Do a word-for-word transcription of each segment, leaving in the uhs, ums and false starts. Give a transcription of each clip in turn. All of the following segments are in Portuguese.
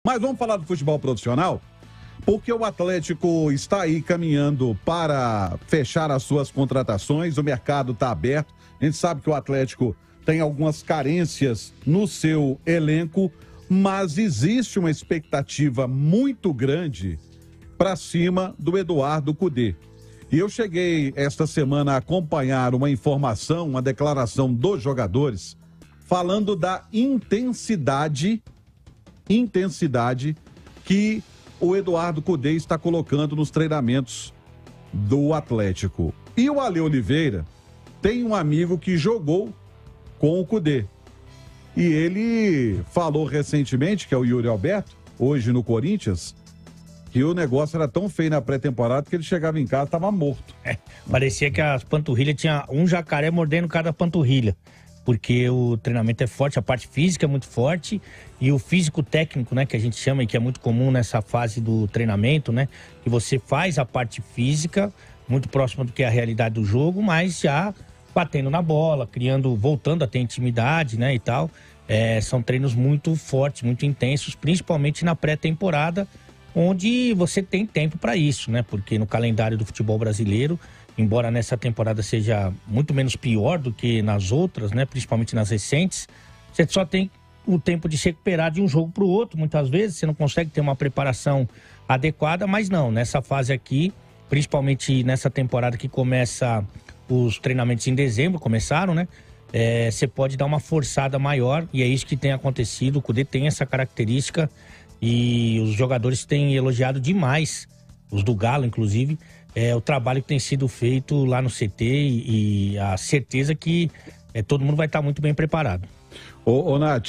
Mas vamos falar do futebol profissional? Porque o Atlético está aí caminhando para fechar as suas contratações, o mercado está aberto. A gente sabe que o Atlético tem algumas carências no seu elenco, mas existe uma expectativa muito grande para cima do Eduardo Cudê. E eu cheguei esta semana a acompanhar uma informação, uma declaração dos jogadores, falando da intensidade, intensidade que o Eduardo Cudê está colocando nos treinamentos do Atlético. E o Ale Oliveira tem um amigo que jogou com o Cudê. E ele falou recentemente, que é o Yuri Alberto, hoje no Corinthians, que o negócio era tão feio na pré-temporada que ele chegava em casa e estava morto. É, parecia que as panturrilhas tinha um jacaré mordendo cada panturrilha. Porque o treinamento é forte, a parte física é muito forte e o físico técnico, né, que a gente chama e que é muito comum nessa fase do treinamento, né, que você faz a parte física muito próxima do que é a realidade do jogo, mas já batendo na bola, criando, voltando a ter intimidade, né, e tal. É, são treinos muito fortes, muito intensos, principalmente na pré-temporada, onde você tem tempo para isso, né, porque no calendário do futebol brasileiro, embora nessa temporada seja muito menos pior do que nas outras, né, principalmente nas recentes, você só tem o tempo de se recuperar de um jogo para o outro, muitas vezes, você não consegue ter uma preparação adequada, mas não, nessa fase aqui, principalmente nessa temporada que começa, os treinamentos em dezembro começaram, né, é, você pode dar uma forçada maior e é isso que tem acontecido, o Cudê tem essa característica e os jogadores têm elogiado demais, os do Galo, inclusive, É, o trabalho que tem sido feito lá no C T e, e a certeza que é, todo mundo vai estar muito bem preparado. Ô, ô Nath,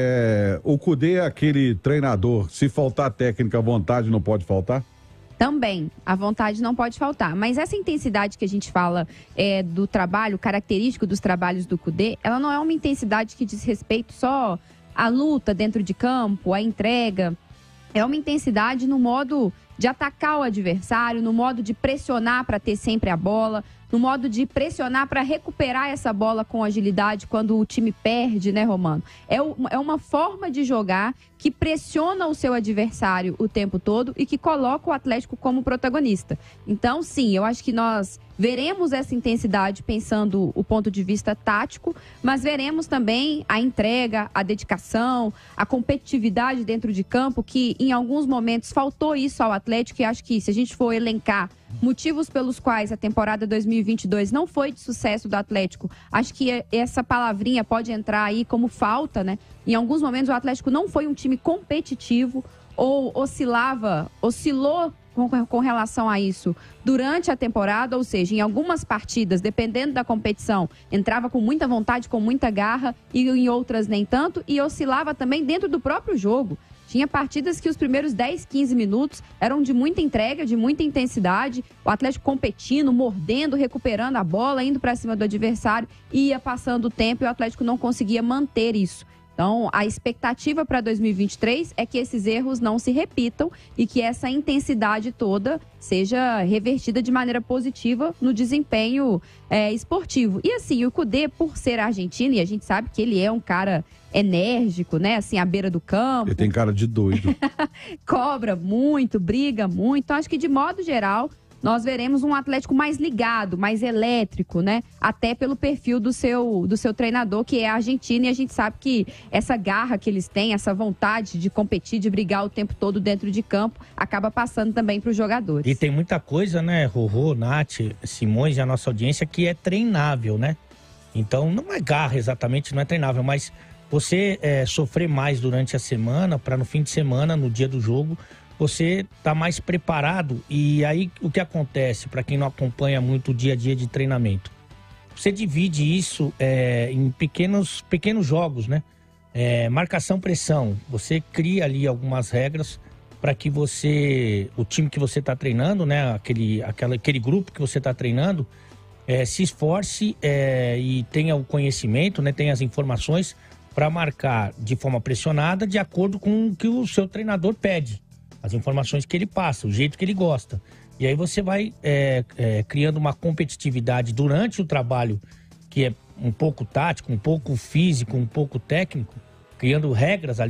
é, o Cudê é aquele treinador, se faltar técnica, a vontade não pode faltar? Também, a vontade não pode faltar. Mas essa intensidade que a gente fala é, do trabalho, característico dos trabalhos do Cudê, ela não é uma intensidade que diz respeito só à luta dentro de campo, à entrega. É uma intensidade no modo de atacar o adversário, no modo de pressionar para ter sempre a bola, no modo de pressionar para recuperar essa bola com agilidade quando o time perde, né, Romano? É, o, é uma forma de jogar que pressiona o seu adversário o tempo todo e que coloca o Atlético como protagonista. Então, sim, eu acho que nós veremos essa intensidade pensando o ponto de vista tático, mas veremos também a entrega, a dedicação, a competitividade dentro de campo, que em alguns momentos faltou isso ao Atlético, e acho que se a gente for elencar motivos pelos quais a temporada dois mil e vinte e dois não foi de sucesso do Atlético, acho que essa palavrinha pode entrar aí como falta, né? Em alguns momentos o Atlético não foi um time competitivo ou oscilava, oscilou com, com relação a isso durante a temporada, ou seja, em algumas partidas, dependendo da competição, entrava com muita vontade, com muita garra, e em outras nem tanto, e oscilava também dentro do próprio jogo. Tinha partidas que os primeiros dez, quinze minutos eram de muita entrega, de muita intensidade, o Atlético competindo, mordendo, recuperando a bola, indo para cima do adversário, ia passando o tempo e o Atlético não conseguia manter isso. Então, a expectativa para dois mil e vinte e três é que esses erros não se repitam e que essa intensidade toda seja revertida de maneira positiva no desempenho é, esportivo. E assim, o Cudê, por ser argentino, e a gente sabe que ele é um cara enérgico, né? Assim, à beira do campo. Ele tem cara de doido. Cobra muito, briga muito. Então, acho que de modo geral, nós veremos um Atlético mais ligado, mais elétrico, né? Até pelo perfil do seu, do seu treinador, que é argentino, e a gente sabe que essa garra que eles têm, essa vontade de competir, de brigar o tempo todo dentro de campo, acaba passando também para os jogadores. E tem muita coisa, né, Rorô, Nath, Simões e a nossa audiência, que é treinável, né? Então, não é garra exatamente, não é treinável, mas você é, sofrer mais durante a semana, para no fim de semana, no dia do jogo, você tá mais preparado. E aí o que acontece, para quem não acompanha muito o dia a dia de treinamento? Você divide isso é, em pequenos, pequenos jogos, né? É, marcação-pressão. Você cria ali algumas regras para que você, o time que você está treinando, né? Aquele, aquela, aquele grupo que você está treinando, é, se esforce é, e tenha o conhecimento, né? Tenha as informações para marcar de forma pressionada de acordo com o que o seu treinador pede. As informações que ele passa, o jeito que ele gosta. E aí você vai é, é, criando uma competitividade durante o trabalho que é um pouco tático, um pouco físico, um pouco técnico, criando regras ali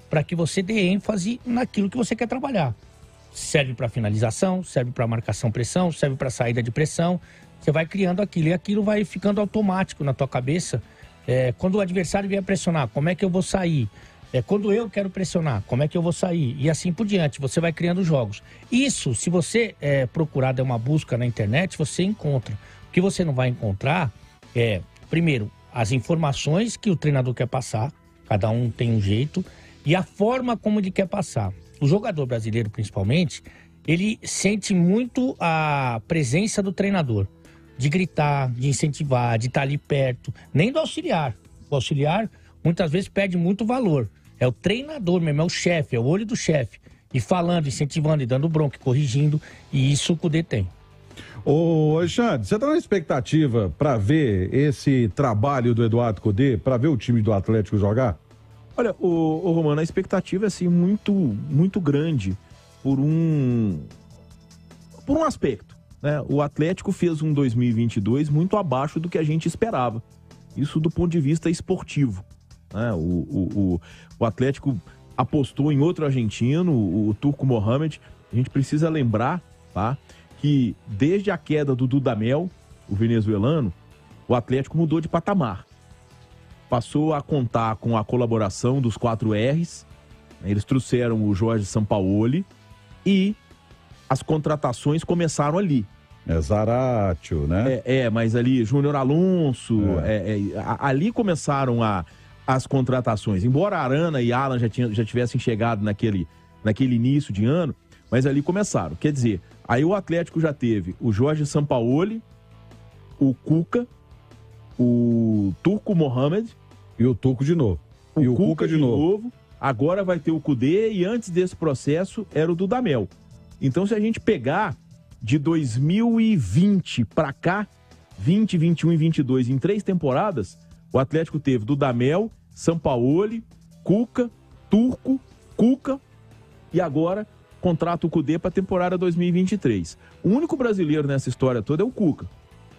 para que você dê ênfase naquilo que você quer trabalhar. Serve para finalização, serve para marcação-pressão, serve para saída de pressão. Você vai criando aquilo e aquilo vai ficando automático na tua cabeça. É, quando o adversário vier pressionar, como é que eu vou sair? É, quando eu quero pressionar, como é que eu vou sair? E assim por diante, você vai criando jogos. Isso, se você é, procurar dar uma busca na internet, você encontra. O que você não vai encontrar é, primeiro, as informações que o treinador quer passar, cada um tem um jeito, e a forma como ele quer passar. O jogador brasileiro, principalmente, ele sente muito a presença do treinador. De gritar, de incentivar, de estar ali perto. Nem do auxiliar. O auxiliar, muitas vezes, perde muito valor. É o treinador mesmo, é o chefe, é o olho do chefe. E falando, incentivando, e dando bronca, corrigindo. E isso o Cudê tem. Ô, Alexandre, você está na expectativa para ver esse trabalho do Eduardo Cudê, para ver o time do Atlético jogar? Olha, o, o Romano, a expectativa é assim, muito, muito grande por um, por um aspecto, né? O Atlético fez um dois mil e vinte e dois muito abaixo do que a gente esperava. Isso do ponto de vista esportivo, né? O, o, o, o Atlético apostou em outro argentino, o, o Turco Mohamed. A gente precisa lembrar, tá, que desde a queda do Dudamel, o venezuelano, o Atlético mudou de patamar. Passou a contar com a colaboração dos quatro R's. Eles trouxeram o Jorge Sampaoli e as contratações começaram ali. É Zaratio, né? É, é mas ali Júnior Alonso, é. É, é, a, ali começaram a, as contratações. Embora Arana e Alan já, tinha, já tivessem chegado naquele, naquele início de ano, mas ali começaram. Quer dizer, aí o Atlético já teve o Jorge Sampaoli, o Cuca, o Turco Mohamed e o Turco de novo. O e o Cuca, Cuca de, de novo. novo. Agora vai ter o Cudê e antes desse processo era o Dudamel. Então, se a gente pegar de dois mil e vinte para cá, vinte, vinte e um e vinte e dois, em três temporadas, o Atlético teve Dudamel, Sampaoli, Cuca, Turco, Cuca e agora contrata o Cudê para a temporada dois mil e vinte e três. O único brasileiro nessa história toda é o Cuca.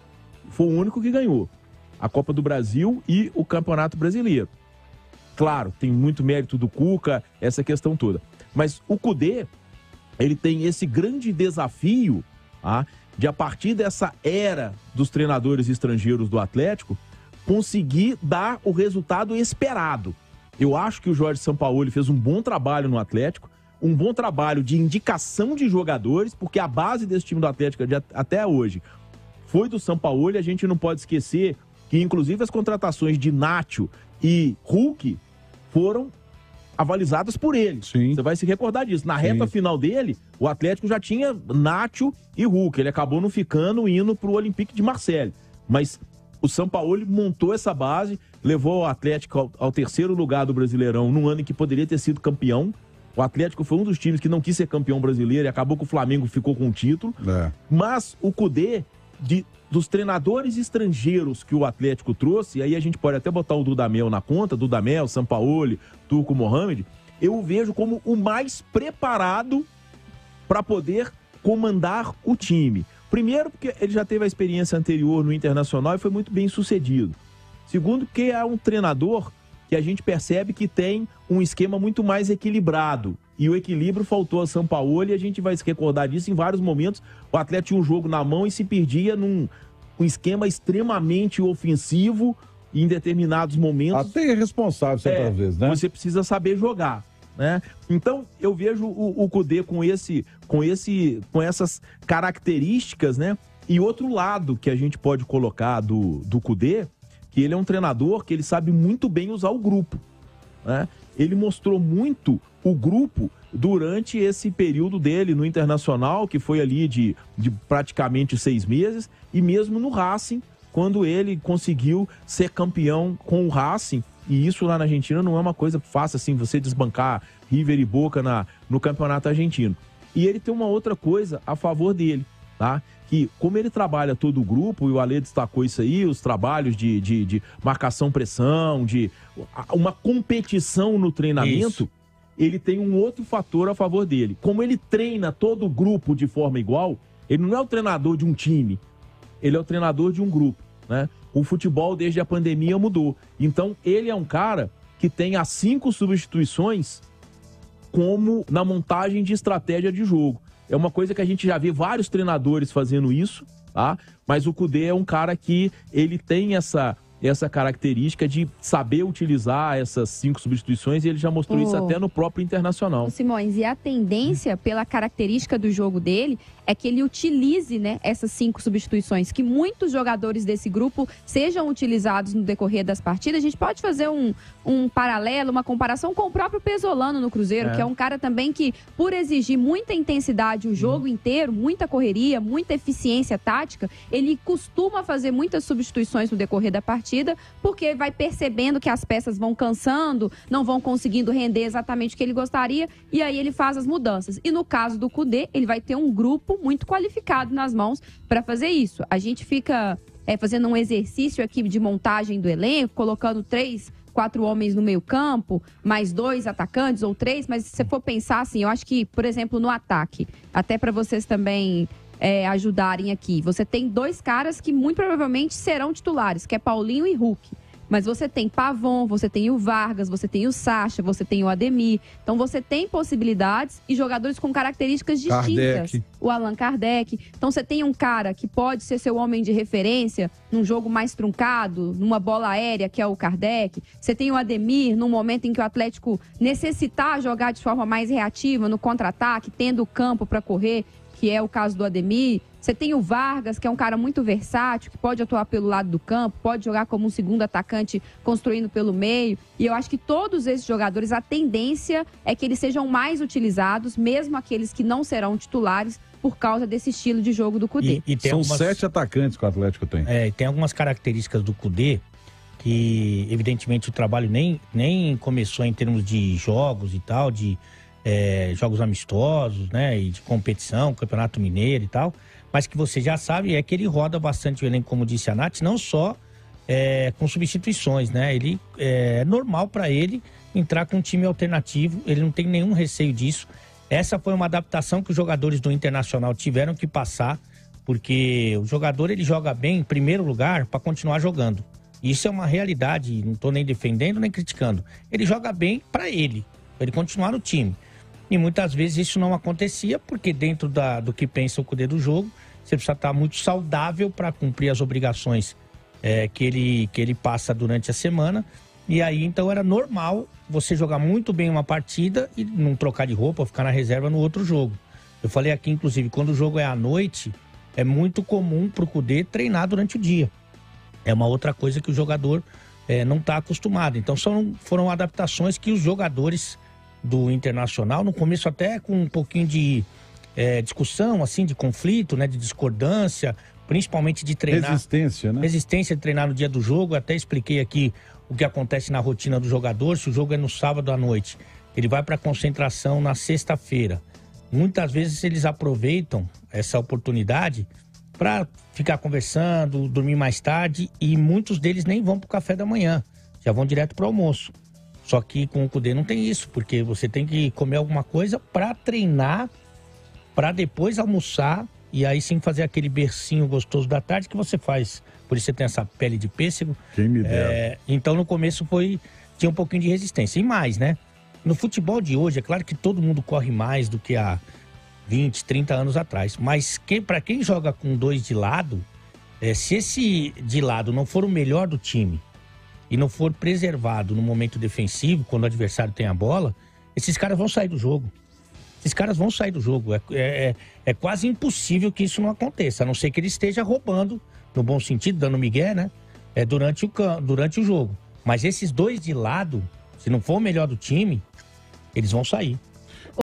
Foi o único que ganhou a Copa do Brasil e o Campeonato Brasileiro. Claro, tem muito mérito do Cuca, essa questão toda. Mas o Cudê, ele tem esse grande desafio, tá, de a partir dessa era dos treinadores estrangeiros do Atlético, conseguir dar o resultado esperado. Eu acho que o Jorge Sampaoli fez um bom trabalho no Atlético, um bom trabalho de indicação de jogadores, porque a base desse time do Atlético de até hoje foi do Sampaoli. A gente não pode esquecer que, inclusive, as contratações de Nacho e Hulk foram avalizadas por ele. Sim. Você vai se recordar disso. Na reta Sim. final dele, o Atlético já tinha Nacho e Hulk. Ele acabou não ficando, indo para o Olympique de Marseille. Mas o Sampaoli montou essa base, levou o Atlético ao, ao terceiro lugar do Brasileirão num ano em que poderia ter sido campeão. O Atlético foi um dos times que não quis ser campeão brasileiro e acabou que o Flamengo ficou com o título. É. Mas o Cudê, de, dos treinadores estrangeiros que o Atlético trouxe, e aí a gente pode até botar o Dudamel na conta, Dudamel, Sampaoli, Turco Mohamed, eu o vejo como o mais preparado para poder comandar o time. Primeiro, porque ele já teve a experiência anterior no Internacional e foi muito bem sucedido. Segundo, porque é um treinador que a gente percebe que tem um esquema muito mais equilibrado. E o equilíbrio faltou a Sampaoli, e a gente vai se recordar disso em vários momentos. O Atlético tinha um jogo na mão e se perdia num um esquema extremamente ofensivo e em determinados momentos... Até irresponsável certas é, vezes, né? Você precisa saber jogar, né? Então, eu vejo o, o Cudê com, esse, com, esse, com essas características, né? E outro lado que a gente pode colocar do, do Cudê, que ele é um treinador que ele sabe muito bem usar o grupo, né? Ele mostrou muito o grupo durante esse período dele no Internacional, que foi ali de, de praticamente seis meses, e mesmo no Racing, quando ele conseguiu ser campeão com o Racing. E isso lá na Argentina não é uma coisa fácil, assim, você desbancar River e Boca na, no campeonato argentino. E ele tem uma outra coisa a favor dele, tá? Que como ele trabalha todo o grupo, e o Ale destacou isso aí, os trabalhos de, de, de marcação-pressão, de uma competição no treinamento, isso. Ele tem um outro fator a favor dele. Como ele treina todo o grupo de forma igual, ele não é o treinador de um time, ele é o treinador de um grupo, né? O futebol desde a pandemia mudou. Então ele é um cara que tem as cinco substituições como na montagem de estratégia de jogo. É uma coisa que a gente já vê vários treinadores fazendo isso, tá? Mas o Kudê é um cara que ele tem essa, essa característica de saber utilizar essas cinco substituições e ele já mostrou oh. isso até no próprio Internacional. Simões, e a tendência, pela característica do jogo dele, é que ele utilize, né, essas cinco substituições, que muitos jogadores desse grupo sejam utilizados no decorrer das partidas. A gente pode fazer um, um paralelo, uma comparação com o próprio Pesolano no Cruzeiro, é. que é um cara também que, por exigir muita intensidade o jogo hum. inteiro, muita correria, muita eficiência tática, ele costuma fazer muitas substituições no decorrer da partida, porque vai percebendo que as peças vão cansando, não vão conseguindo render exatamente o que ele gostaria, e aí ele faz as mudanças. E no caso do Kudê, ele vai ter um grupo muito qualificado nas mãos para fazer isso. A gente fica é, fazendo um exercício aqui de montagem do elenco, colocando três, quatro homens no meio campo, mais dois atacantes ou três, mas se você for pensar assim, eu acho que, por exemplo, no ataque, até para vocês também é, ajudarem aqui, você tem dois caras que muito provavelmente serão titulares, que é Paulinho e Hulk. Mas você tem Pavon, você tem o Vargas, você tem o Sacha, você tem o Ademir. Então você tem possibilidades e jogadores com características distintas. Kardec. O Allan Kardec. Então você tem um cara que pode ser seu homem de referência num jogo mais truncado, numa bola aérea, que é o Kardec. Você tem o Ademir num momento em que o Atlético necessitar jogar de forma mais reativa, no contra-ataque, tendo o campo para correr, que é o caso do Ademir. Você tem o Vargas, que é um cara muito versátil, que pode atuar pelo lado do campo, pode jogar como um segundo atacante construindo pelo meio. E eu acho que todos esses jogadores, a tendência é que eles sejam mais utilizados, mesmo aqueles que não serão titulares, por causa desse estilo de jogo do Kudê. E, e São algumas... sete atacantes que o Atlético tem. É, e tem algumas características do Kudê que, evidentemente, o trabalho nem, nem começou em termos de jogos e tal, de é, jogos amistosos, né, e de competição, Campeonato Mineiro e tal. Mas que você já sabe é que ele roda bastante o elenco, como disse a Nath, não só é, com substituições, né? Ele é normal para ele entrar com um time alternativo, ele não tem nenhum receio disso. Essa foi uma adaptação que os jogadores do Internacional tiveram que passar, porque o jogador ele joga bem em primeiro lugar para continuar jogando. Isso é uma realidade, não estou nem defendendo nem criticando. Ele joga bem para ele, para ele continuar no time. E muitas vezes isso não acontecia, porque dentro da, do que pensa o Kudê do jogo, você precisa estar muito saudável para cumprir as obrigações é, que, ele, que ele passa durante a semana. E aí, então, era normal você jogar muito bem uma partida e não trocar de roupa, ficar na reserva no outro jogo. Eu falei aqui, inclusive, quando o jogo é à noite, é muito comum para o Kudê treinar durante o dia. É uma outra coisa que o jogador é, não está acostumado. Então, são, foram adaptações que os jogadores do Internacional, no começo até com um pouquinho de é, discussão, assim, de conflito, né, de discordância, principalmente de treinar... Resistência, né? Resistência de treinar no dia do jogo. Até expliquei aqui o que acontece na rotina do jogador. Se o jogo é no sábado à noite, ele vai para a concentração na sexta-feira. Muitas vezes eles aproveitam essa oportunidade para ficar conversando, dormir mais tarde, e muitos deles nem vão para o café da manhã, já vão direto para o almoço. Só que com o Kudê não tem isso, porque você tem que comer alguma coisa para treinar, para depois almoçar e aí sim fazer aquele bercinho gostoso da tarde que você faz. Por isso você tem essa pele de pêssego. Quem me dera. É, então no começo foi, tinha um pouquinho de resistência. E mais, né? No futebol de hoje, é claro que todo mundo corre mais do que há vinte, trinta anos atrás. Mas que, para quem joga com dois de lado, é, se esse de lado não for o melhor do time e não for preservado no momento defensivo, quando o adversário tem a bola, esses caras vão sair do jogo. Esses caras vão sair do jogo. É, é, é quase impossível que isso não aconteça, a não ser que ele esteja roubando, no bom sentido, dando migué, né? É, durante, o, durante o jogo. Mas esses dois de lado, se não for o melhor do time, eles vão sair.